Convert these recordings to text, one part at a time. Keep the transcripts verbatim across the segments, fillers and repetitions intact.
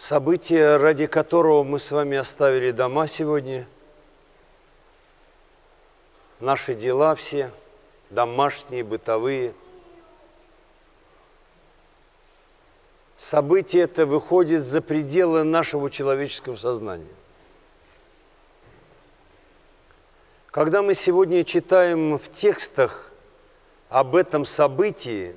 Событие, ради которого мы с вами оставили дома сегодня, наши дела все, домашние, бытовые. Событие это выходит за пределы нашего человеческого сознания. Когда мы сегодня читаем в текстах об этом событии,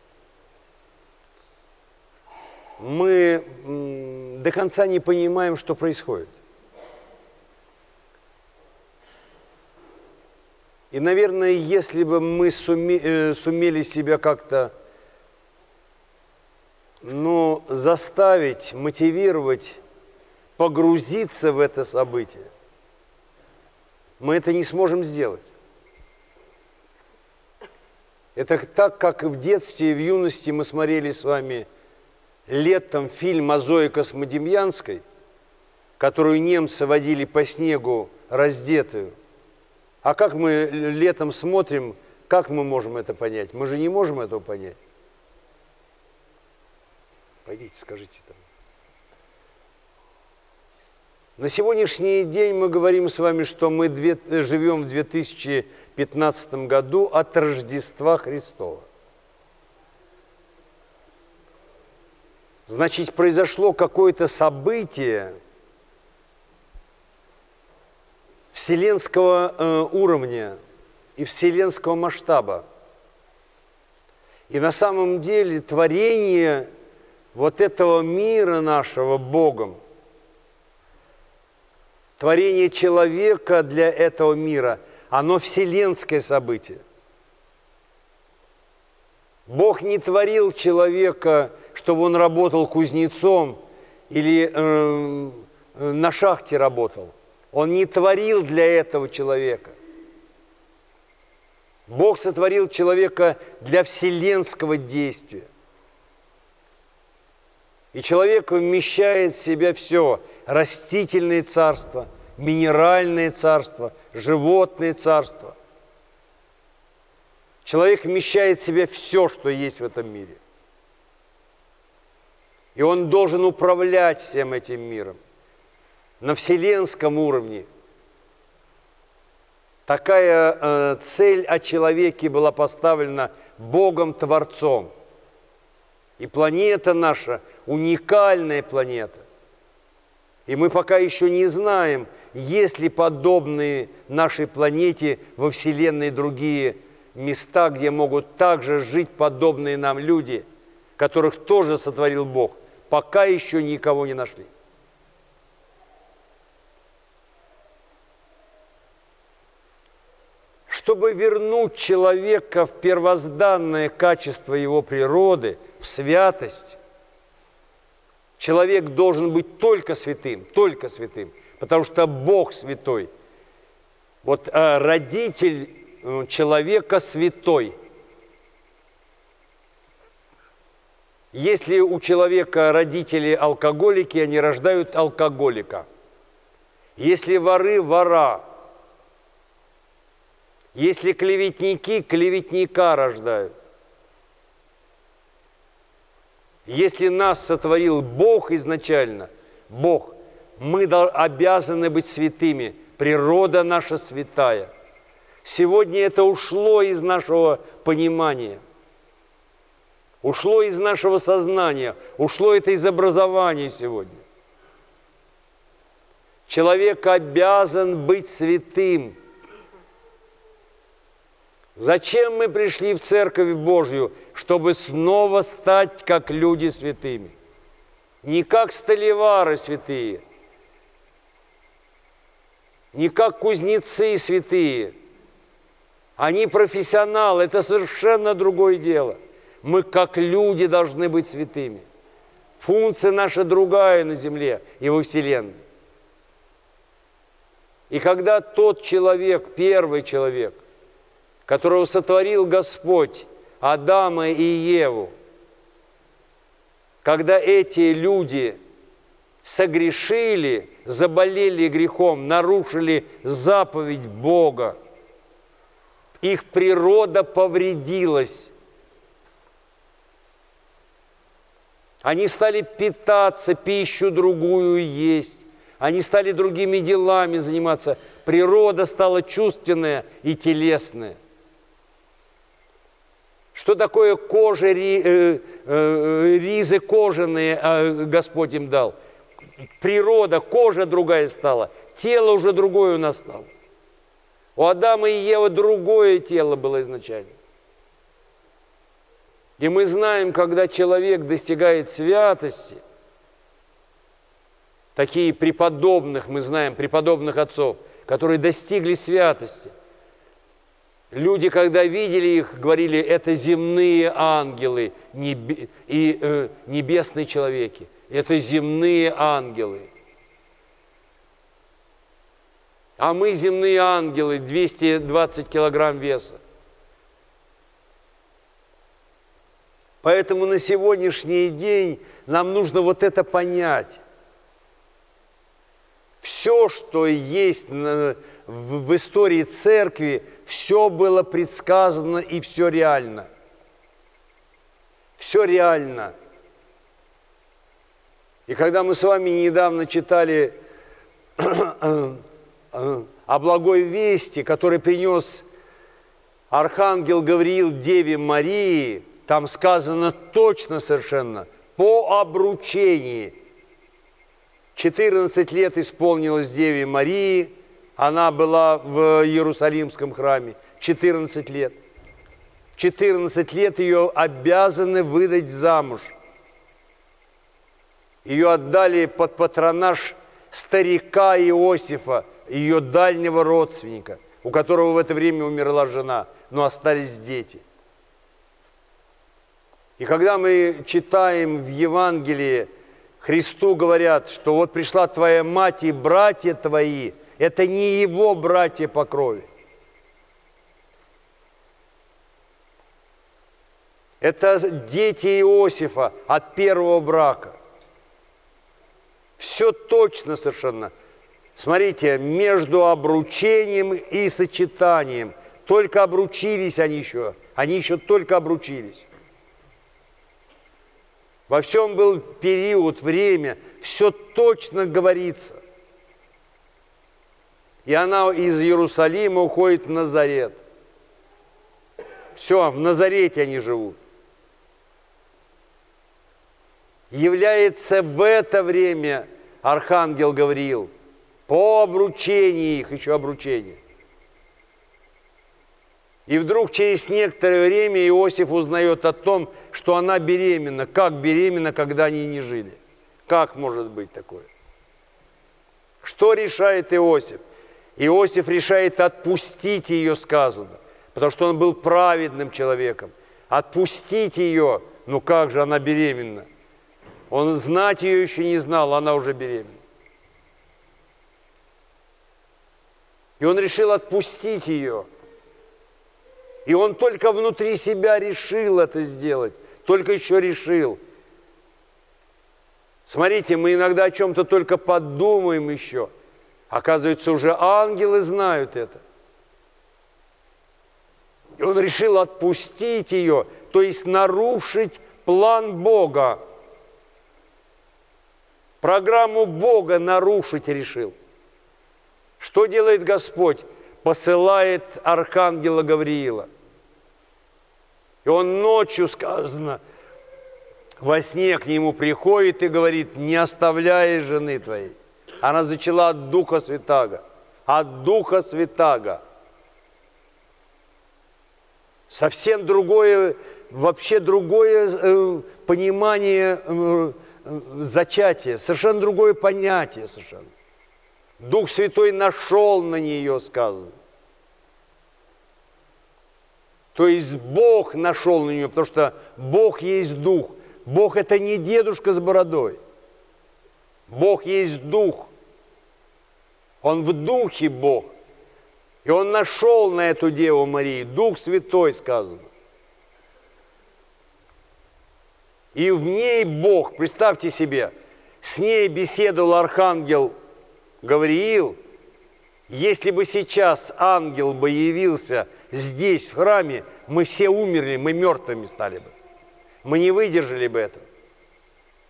мы до конца не понимаем, что происходит. И, наверное, если бы мы суме, сумели себя как-то ну, заставить, мотивировать, погрузиться в это событие, мы это не сможем сделать. Это так, как в детстве и в юности мы смотрели с вами летом фильм о Зое Космодемьянской, которую немцы водили по снегу раздетую. А как мы летом смотрим, как мы можем это понять? Мы же не можем этого понять. Пойдите, скажите там. На сегодняшний день мы говорим с вами, что мы две, живем в две тысячи пятнадцатом году от Рождества Христова. Значит, произошло какое-то событие вселенского э, уровня и вселенского масштаба. И на самом деле творение вот этого мира нашего Богом, творение человека для этого мира, оно вселенское событие. Бог не творил человека, чтобы он работал кузнецом или э, на шахте работал. Он не творил для этого человека. Бог сотворил человека для вселенского действия. И человек вмещает в себя все: растительное царство, минеральное царство, животное царство. Человек вмещает в себя все, что есть в этом мире. И он должен управлять всем этим миром на вселенском уровне. Такая э, цель о человеке была поставлена Богом-творцом. И планета наша уникальная планета. И мы пока еще не знаем, есть ли подобные нашей планете во Вселенной другие места, где могут также жить подобные нам люди, которых тоже сотворил Бог. Пока еще никого не нашли. Чтобы вернуть человека в первозданное качество его природы, в святость, человек должен быть только святым, только святым, потому что Бог святой. Вот а, родитель человека святой. Если у человека родители алкоголики, они рождают алкоголика. Если воры – вора. Если клеветники – клеветника рождают. Если нас сотворил Бог изначально, Бог, мы обязаны быть святыми. Природа наша святая. Сегодня это ушло из нашего понимания. Ушло из нашего сознания, ушло это из образования сегодня. Человек обязан быть святым. Зачем мы пришли в Церковь Божью? Чтобы снова стать как люди святыми. Не как столевары святые, не как кузнецы святые. Они профессионалы, это совершенно другое дело. Мы, как люди, должны быть святыми. Функция наша другая на земле и во Вселенной. И когда тот человек, первый человек, которого сотворил Господь, Адама и Еву, когда эти люди согрешили, заболели грехом, нарушили заповедь Бога, их природа повредилась. Они стали питаться, пищу другую есть. Они стали другими делами заниматься. Природа стала чувственная и телесная. Что такое кожа, ризы кожаные Господь им дал? Природа, кожа другая стала, тело уже другое у нас стало. У Адама и Евы другое тело было изначально. И мы знаем, когда человек достигает святости, такие преподобных, мы знаем, преподобных отцов, которые достигли святости. Люди, когда видели их, говорили, это земные ангелы и э, небесные человеки. Это земные ангелы. А мы земные ангелы, двести двадцать килограмм веса. Поэтому на сегодняшний день нам нужно вот это понять. Все, что есть в истории церкви, все было предсказано и все реально. Все реально. И когда мы с вами недавно читали о благой вести, который принес архангел Гавриил Деве Марии, там сказано точно совершенно, по обручении. четырнадцать лет исполнилось Деве Марии, она была в Иерусалимском храме, четырнадцать лет. четырнадцать лет ее обязаны выдать замуж. Ее отдали под патронаж старика Иосифа, ее дальнего родственника, у которого в это время умерла жена, но остались дети. И когда мы читаем в Евангелии, Христу говорят, что вот пришла твоя мать и братья твои, это не его братья по крови. Это дети Иосифа от первого брака. Все точно совершенно. Смотрите, между обручением и сочетанием. Только обручились они еще. Они еще только обручились. Во всем был период, время. Все точно говорится. И она из Иерусалима уходит в Назарет. Все, в Назарете они живут. Является в это время архангел Гавриил по обручении их, еще обручение. И вдруг через некоторое время Иосиф узнает о том, что она беременна. Как беременна, когда они не жили? Как может быть такое? Что решает Иосиф? Иосиф решает отпустить ее, сказано, потому что он был праведным человеком. Отпустить ее, ну как же она беременна? Он знать ее еще не знал, она уже беременна. И он решил отпустить ее. И он только внутри себя решил это сделать, только еще решил. Смотрите, мы иногда о чем-то только подумаем еще. Оказывается, уже ангелы знают это. И он решил отпустить ее, то есть нарушить план Бога. Программу Бога нарушить решил. Что делает Господь? Посылает архангела Гавриила. И он ночью, сказано, во сне к нему приходит и говорит: не оставляй жены твоей. Она зачала от Духа Святаго. От Духа Святаго. Совсем другое, вообще другое э, понимание э, э, зачатия. Совершенно другое понятие совершенно. Дух Святой нашел на нее, сказано. То есть Бог нашел на нее, потому что Бог есть Дух. Бог – это не дедушка с бородой. Бог есть Дух. Он в Духе Бог. И Он нашел на эту Деву Марию. Дух Святой, сказано. И в ней Бог, представьте себе, с ней беседовал архангел Гавриил. Если бы сейчас ангел бы явился здесь, в храме, мы все умерли, мы мертвыми стали бы. Мы не выдержали бы этого.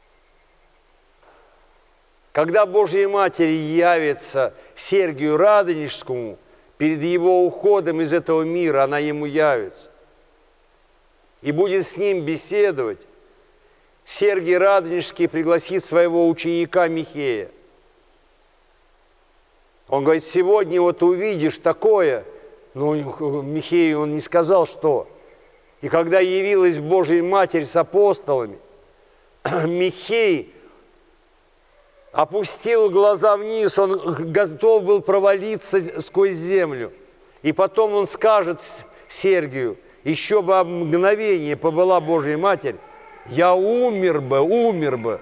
Когда Божья Матерь явится Сергию Радонежскому, перед его уходом из этого мира она ему явится и будет с ним беседовать, Сергий Радонежский пригласит своего ученика Михея. Он говорит: сегодня вот увидишь такое, но Михею он не сказал, что. И когда явилась Божья Матерь с апостолами, Михей опустил глаза вниз, он готов был провалиться сквозь землю. И потом он скажет Сергию: еще бы мгновение побыла Божья Матерь, я умер бы, умер бы.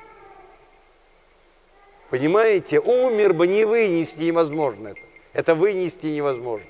Понимаете, умер бы, не вынести невозможно это. Это вынести невозможно.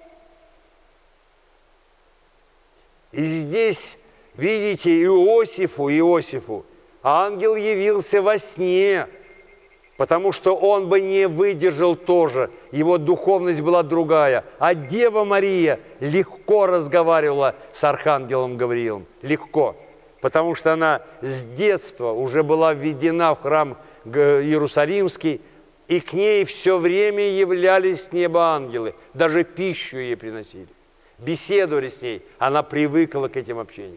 И здесь, видите, Иосифу, Иосифу, ангел явился во сне, потому что он бы не выдержал тоже, его духовность была другая. А Дева Мария легко разговаривала с архангелом Гавриилом, легко, потому что она с детства уже была введена в храм Иерусалимский, и к ней все время являлись с неба ангелы, даже пищу ей приносили, беседовали с ней, она привыкла к этим общениям.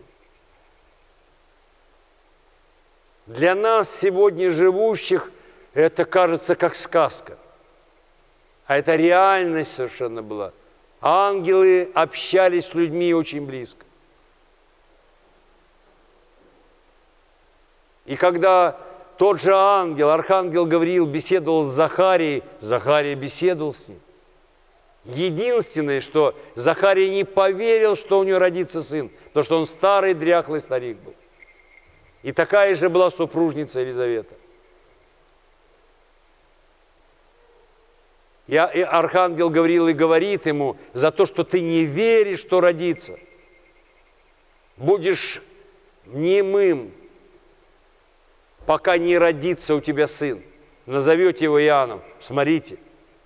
Для нас, сегодня живущих, это кажется как сказка, а это реальность совершенно была. Ангелы общались с людьми очень близко. И когда тот же ангел, архангел Гавриил, беседовал с Захарией, Захария беседовал с ним. Единственное, что Захария не поверил, что у него родится сын, потому что он старый, дряхлый старик был. И такая же была супружница Елизавета. И архангел Гавриил и говорит ему: за то, что ты не веришь, что родится, будешь немым, пока не родится у тебя сын. Назовете его Иоанном. Смотрите.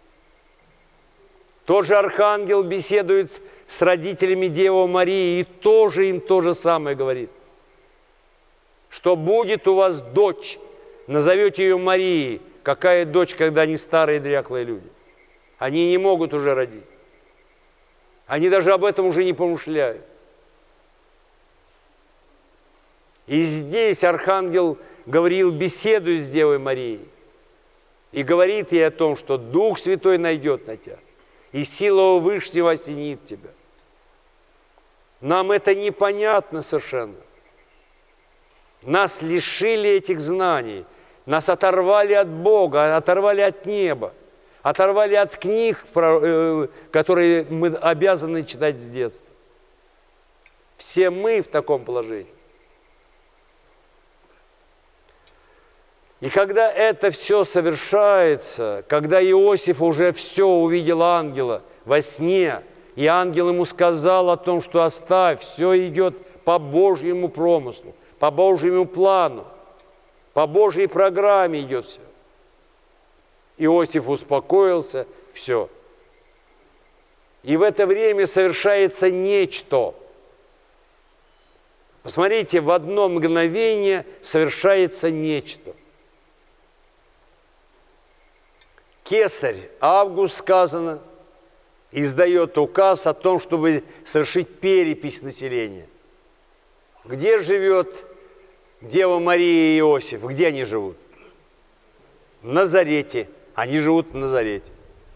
Тот же архангел беседует с родителями Девы Марии и тоже им то же самое говорит. Что будет у вас дочь, назовете ее Марией. Какая дочь, когда они старые дряхлые люди? Они не могут уже родить. Они даже об этом уже не помышляют. И здесь архангел Гавриил беседует с Девой Марией и говорит ей о том, что Дух Святой найдет на тебя, и сила Вышнего осенит тебя. Нам это непонятно совершенно. Нас лишили этих знаний, нас оторвали от Бога, оторвали от неба, оторвали от книг, которые мы обязаны читать с детства. Все мы в таком положении. И когда это все совершается, когда Иосиф уже все увидел ангела во сне, и ангел ему сказал о том, что оставь, все идет по Божьему промыслу, по Божьему плану, по Божьей программе идет все. Иосиф успокоился, все. И в это время совершается нечто. Посмотрите, в одно мгновение совершается нечто. Кесарь Август, сказано, издает указ о том, чтобы совершить перепись населения. Где живет Дева Мария и Иосиф? Где они живут? В Назарете. Они живут в Назарете.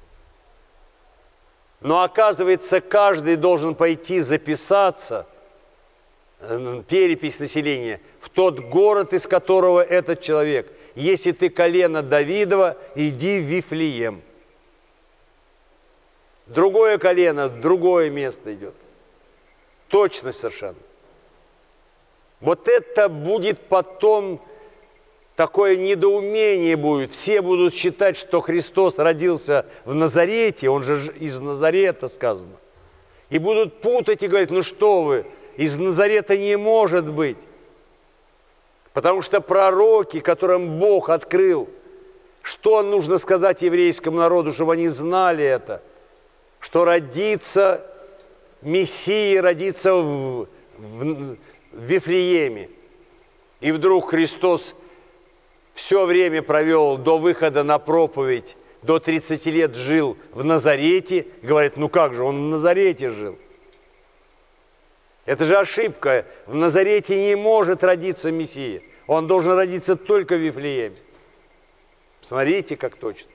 Но оказывается, каждый должен пойти записаться, перепись населения, в тот город, из которого этот человек. Если ты колено Давидова, иди в Вифлеем. Другое колено в другое место идет. Точно совершенно. Вот это будет потом, такое недоумение будет. Все будут считать, что Христос родился в Назарете, он же из Назарета сказано. И будут путать и говорить: ну что вы, из Назарета не может быть. Потому что пророки, которым Бог открыл, что нужно сказать еврейскому народу, чтобы они знали это, что родится Мессия, родится в, в, в Вифлееме. И вдруг Христос все время провел до выхода на проповедь, до тридцати лет жил в Назарете. Говорит, ну как же, он в Назарете жил. Это же ошибка. В Назарете не может родиться Мессия. Он должен родиться только в Вифлееме. Смотрите, как точно.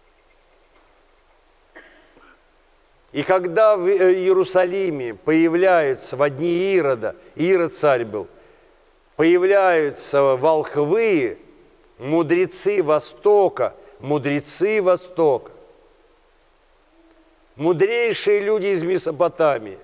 И когда в Иерусалиме появляются, в дни Ирода, Ирод царь был, появляются волхвы, мудрецы Востока, мудрецы Востока, мудрейшие люди из Месопотамии,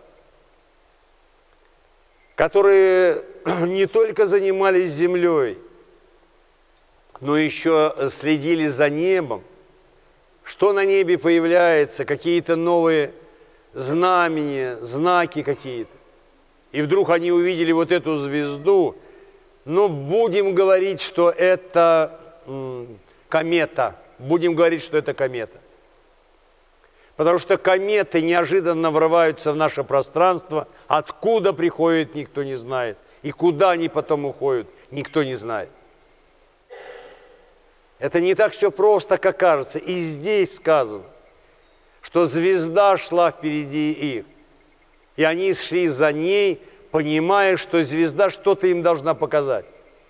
которые не только занимались землей, но еще следили за небом, что на небе появляется, какие-то новые знамения, знаки какие-то. И вдруг они увидели вот эту звезду. Ну, будем говорить, что это м, комета. Будем говорить, что это комета. Потому что кометы неожиданно врываются в наше пространство. Откуда приходят, никто не знает. И куда они потом уходят, никто не знает. Это не так все просто, как кажется. И здесь сказано, что звезда шла впереди их. И они шли за ней, понимая, что звезда что-то им должна показать.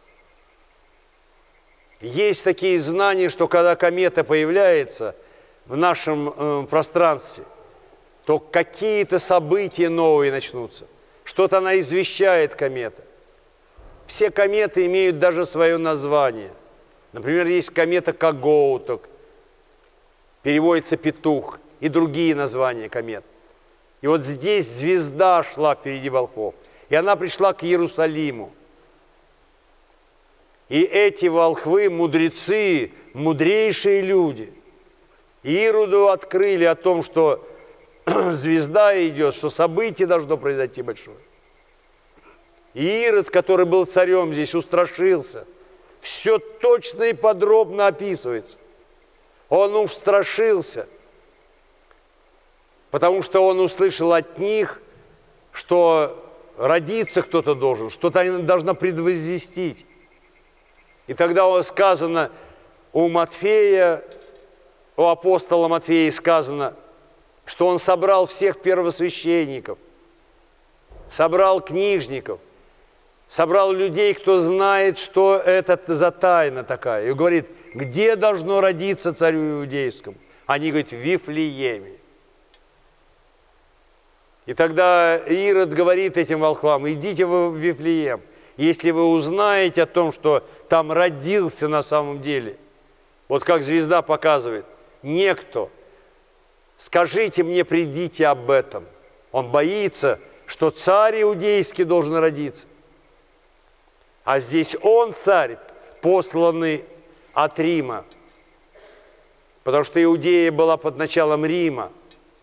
Есть такие знания, что когда комета появляется в нашем э, пространстве, то какие-то события новые начнутся. Что-то она извещает, комета. Все кометы имеют даже свое название. Например, есть комета Когоуток, переводится петух, и другие названия комет. И вот здесь звезда шла впереди волхвов, и она пришла к Иерусалиму. И эти волхвы, мудрецы, мудрейшие люди, Ироду открыли о том, что звезда идет, что событие должно произойти большое. И Ирод, который был царем здесь, устрашился. Все точно и подробно описывается. Он устрашился, потому что он услышал от них, что родиться кто-то должен, что-то должна предвозвестить. И тогда сказано у Матфея, у апостола Матфея сказано, что он собрал всех первосвященников, собрал книжников, собрал людей, кто знает, что это за тайна такая. И говорит, где должно родиться царю иудейскому? Они говорят, в Вифлееме. И тогда Ирод говорит этим волхвам, идите вы в Вифлеем. Если вы узнаете о том, что там родился на самом деле, вот как звезда показывает, некто, скажите мне, придите об этом. Он боится, что царь иудейский должен родиться. А здесь он царь, посланный от Рима, потому что Иудея была под началом Рима.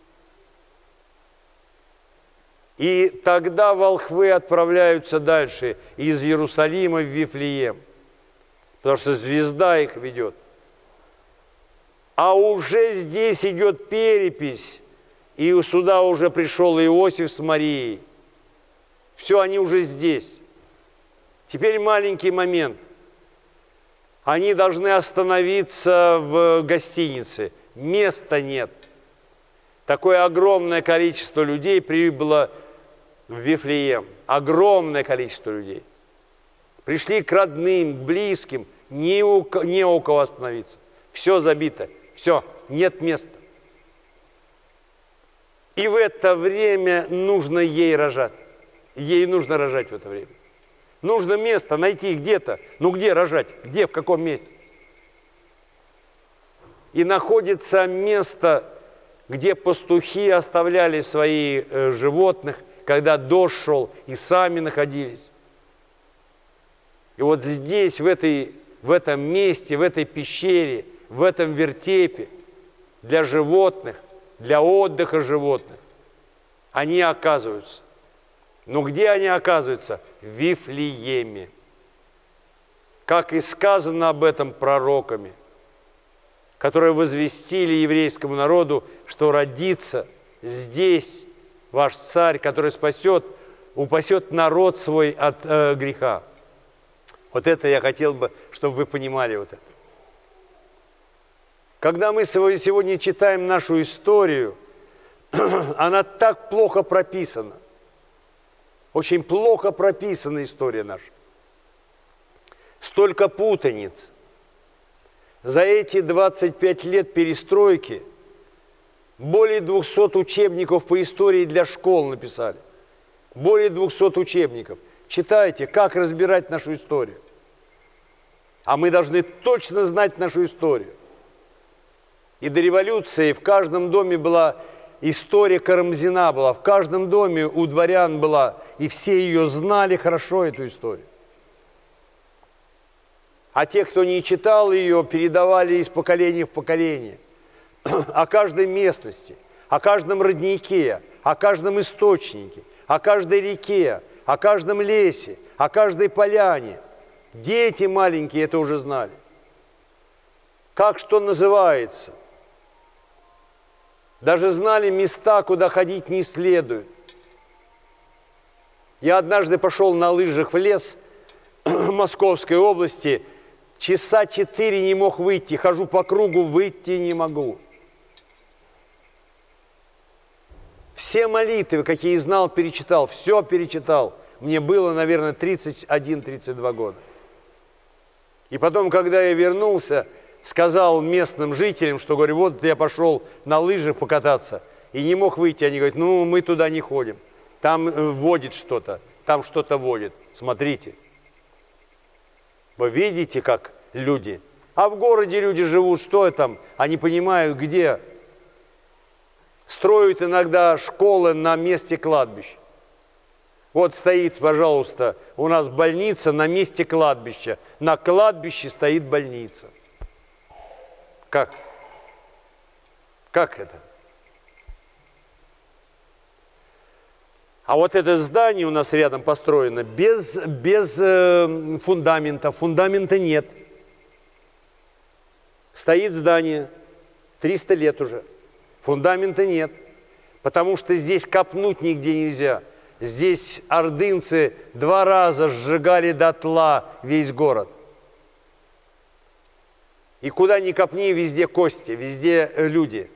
И тогда волхвы отправляются дальше из Иерусалима в Вифлеем, потому что звезда их ведет. А уже здесь идет перепись, и сюда уже пришел Иосиф с Марией. Все, они уже здесь. Теперь маленький момент. Они должны остановиться в гостинице. Места нет. Такое огромное количество людей прибыло в Вифлеем. Огромное количество людей. Пришли к родным, к близким. Не у, не у кого остановиться. Все забито. Все, нет места. И в это время нужно ей рожать. Ей нужно рожать в это время. Нужно место найти где-то. Ну где рожать? Где, в каком месте? И находится место, где пастухи оставляли своих э, животных, когда дождь шел, и сами находились. И вот здесь, в, этой, в этом месте, в этой пещере, в этом вертепе, для животных, для отдыха животных, они оказываются. Но где они оказываются? В Вифлееме. Как и сказано об этом пророками, которые возвестили еврейскому народу, что родится здесь ваш царь, который спасет, упасет народ свой от э, греха. Вот это я хотел бы, чтобы вы понимали вот это. Когда мы сегодня читаем нашу историю, она так плохо прописана. Очень плохо прописана история наша. Столько путаниц. За эти двадцать пять лет перестройки более двухсот учебников по истории для школ написали. Более двухсот учебников. Читайте, как разбирать нашу историю. А мы должны точно знать нашу историю. И до революции в каждом доме была история Карамзина, была, в каждом доме у дворян была, и все ее знали хорошо, эту историю. А те, кто не читал ее, передавали из поколения в поколение. О каждой местности, о каждом роднике, о каждом источнике, о каждой реке, о каждом лесе, о каждой поляне. Дети маленькие это уже знали. Как что называется. Даже знали места, куда ходить не следует. Я однажды пошел на лыжах в лес Московской области, часа четыре не мог выйти, хожу по кругу, выйти не могу. Все молитвы, какие знал, перечитал, все перечитал. Мне было, наверное, тридцать один — тридцать два года. И потом, когда я вернулся, сказал местным жителям, что, говорю, вот я пошел на лыжах покататься, и не мог выйти. Они говорят, ну, мы туда не ходим. Там водит что-то, там что-то водит. Смотрите. Вы видите, как люди? А в городе люди живут, что там? Они понимают, где. Строят иногда школы на месте кладбища. Вот стоит, пожалуйста, у нас больница на месте кладбища. На кладбище стоит больница. Как? Как это? А вот это здание у нас рядом построено без, без э, фундамента. Фундамента нет. Стоит здание, триста лет уже. Фундамента нет. Потому что здесь копнуть нигде нельзя. Здесь ордынцы два раза сжигали дотла весь город. И куда ни копни, везде кости, везде люди.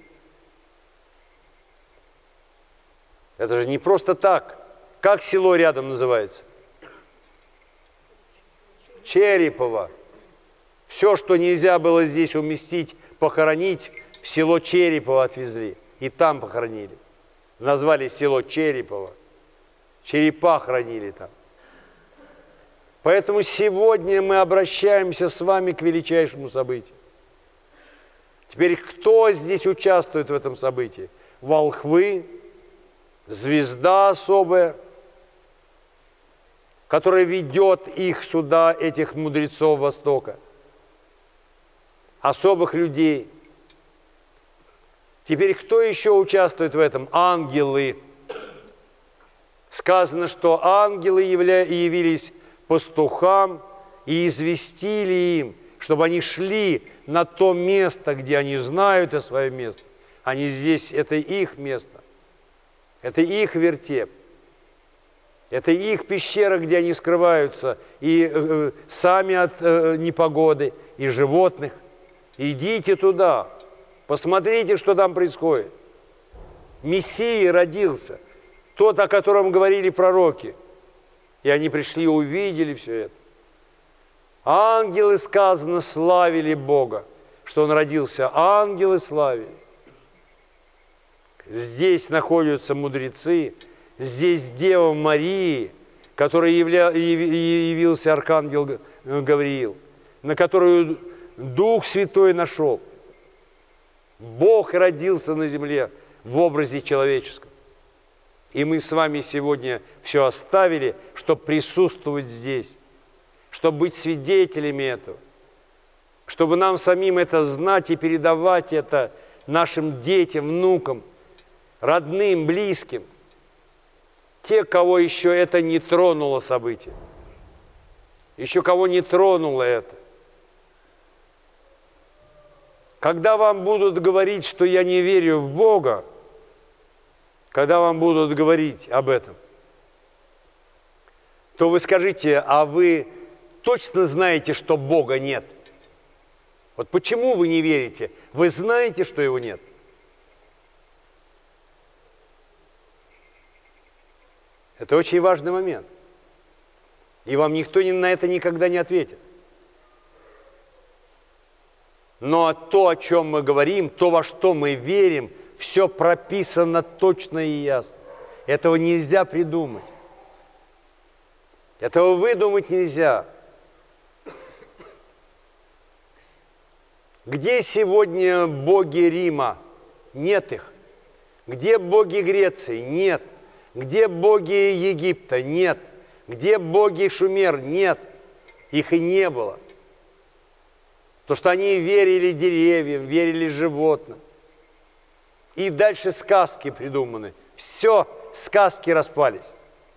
Это же не просто так. Как село рядом называется? Черепово. Все, что нельзя было здесь уместить, похоронить, в село Черепово отвезли. И там похоронили. Назвали село Черепово. Черепа хранили там. Поэтому сегодня мы обращаемся с вами к величайшему событию. Теперь кто здесь участвует в этом событии? Волхвы, звезда особая, которая ведет их сюда, этих мудрецов Востока, особых людей. Теперь кто еще участвует в этом? Ангелы. Сказано, что ангелы явля... явились пастухам и известили им, чтобы они шли на то место, где они знают о своем месте. Они здесь, это их место, это их вертеп, это их пещера, где они скрываются и э, сами от э, непогоды, и животных. Идите туда, посмотрите, что там происходит. Мессия родился, тот, о котором говорили пророки. И они пришли, увидели все это. Ангелы, сказано, славили Бога, что Он родился. Ангелы славили. Здесь находятся мудрецы, здесь Дева Мария, которой явля... явился архангел Гавриил, на которую Дух Святой нашел. Бог родился на земле в образе человеческом. И мы с вами сегодня все оставили, чтобы присутствовать здесь, чтобы быть свидетелями этого, чтобы нам самим это знать и передавать это нашим детям, внукам, родным, близким, те, кого еще это не тронуло событие, еще кого не тронуло это. Когда вам будут говорить, что я не верю в Бога, когда вам будут говорить об этом, то вы скажите, а вы точно знаете, что Бога нет. Вот почему вы не верите? Вы знаете, что Его нет. Это очень важный момент. И вам никто на это никогда не ответит. Но то, о чем мы говорим, то, во что мы верим, все прописано точно и ясно. Этого нельзя придумать. Этого выдумать нельзя. Где сегодня боги Рима? Нет их. Где боги Греции? Нет. Где боги Египта? Нет. Где боги Шумер? Нет. Их и не было. Потому что они верили деревьям, верили животным. И дальше сказки придуманы. Все, сказки распались.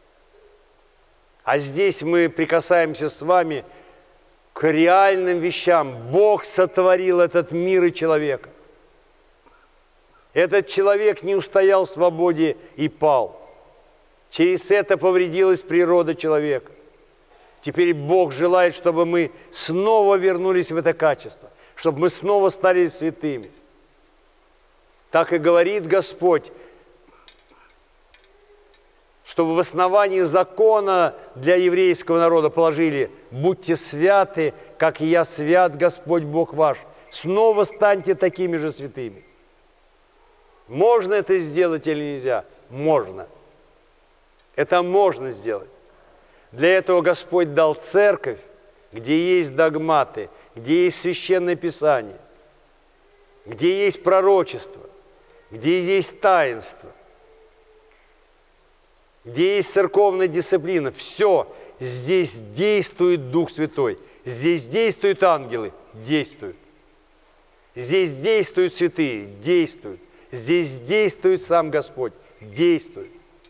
А здесь мы прикасаемся с вами к реальным вещам. Бог сотворил этот мир и человека. Этот человек не устоял в свободе и пал. Через это повредилась природа человека. Теперь Бог желает, чтобы мы снова вернулись в это качество, чтобы мы снова стали святыми. Так и говорит Господь, чтобы в основании закона для еврейского народа положили: «Будьте святы, как и я свят, Господь Бог ваш». Снова станьте такими же святыми. Можно это сделать или нельзя? Можно. Это можно сделать. Для этого Господь дал церковь, где есть догматы, где есть священное писание, где есть пророчество, где есть таинство, где есть церковная дисциплина. Все, здесь действует Дух Святой, здесь действуют ангелы, действуют. Здесь действуют святые, действуют. Здесь действует сам Господь, действует.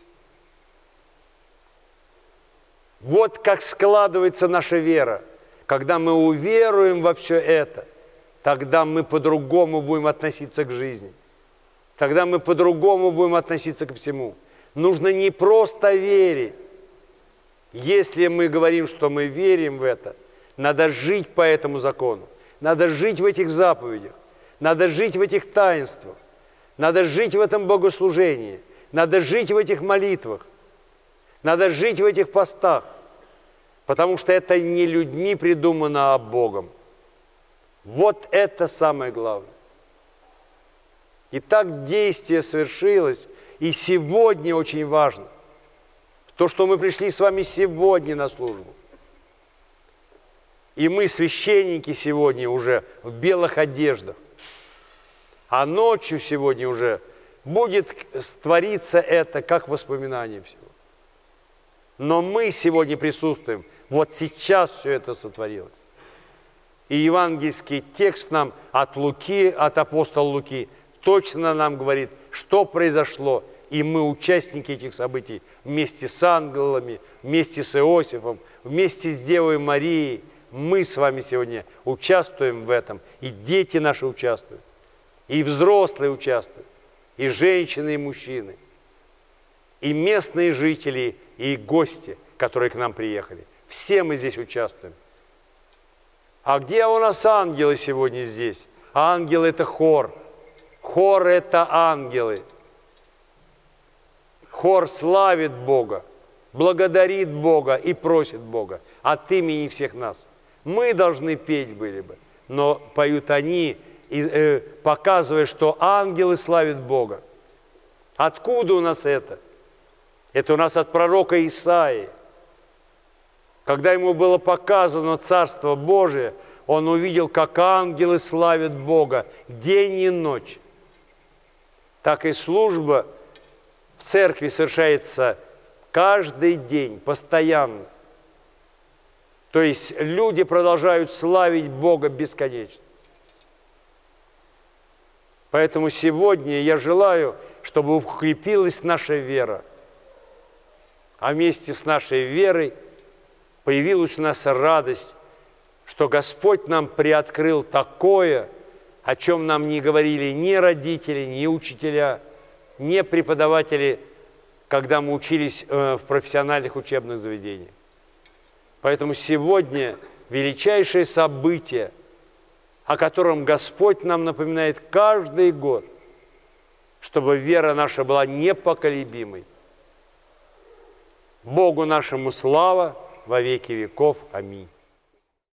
Вот как складывается наша вера. Когда мы уверуем во все это, тогда мы по-другому будем относиться к жизни. Тогда мы по-другому будем относиться ко всему. Нужно не просто верить. Если мы говорим, что мы верим в это, надо жить по этому закону. Надо жить в этих заповедях. Надо жить в этих таинствах. Надо жить в этом богослужении. Надо жить в этих молитвах. Надо жить в этих постах. Потому что это не людьми придумано, а Богом. Вот это самое главное. Итак, действие совершилось, и сегодня очень важно. То, что мы пришли с вами сегодня на службу. И мы, священники, сегодня уже в белых одеждах. А ночью сегодня уже будет твориться это как воспоминание всего. Но мы сегодня присутствуем. Вот сейчас все это сотворилось. И евангельский текст нам от Луки, от апостола Луки, точно нам говорит, что произошло. И мы участники этих событий вместе с ангелами, вместе с Иосифом, вместе с Девой Марией. Мы с вами сегодня участвуем в этом. И дети наши участвуют. И взрослые участвуют. И женщины, и мужчины. И местные жители, и гости, которые к нам приехали. Все мы здесь участвуем. А где у нас ангелы сегодня здесь? Ангелы – это хор. Хор – это ангелы. Хор славит Бога, благодарит Бога и просит Бога от имени всех нас. Мы должны петь были бы, но поют они, показывая, что ангелы славят Бога. Откуда у нас это? Это у нас от пророка Исаии. Когда ему было показано Царство Божие, он увидел, как ангелы славят Бога день и ночь. Так и служба в церкви совершается каждый день, постоянно. То есть люди продолжают славить Бога бесконечно. Поэтому сегодня я желаю, чтобы укрепилась наша вера. А вместе с нашей верой появилась у нас радость, что Господь нам приоткрыл такое, о чем нам не говорили ни родители, ни учителя, ни преподаватели, когда мы учились в профессиональных учебных заведениях. Поэтому сегодня величайшее событие, о котором Господь нам напоминает каждый год, чтобы вера наша была непоколебимой. Богу нашему слава во веки веков. Аминь.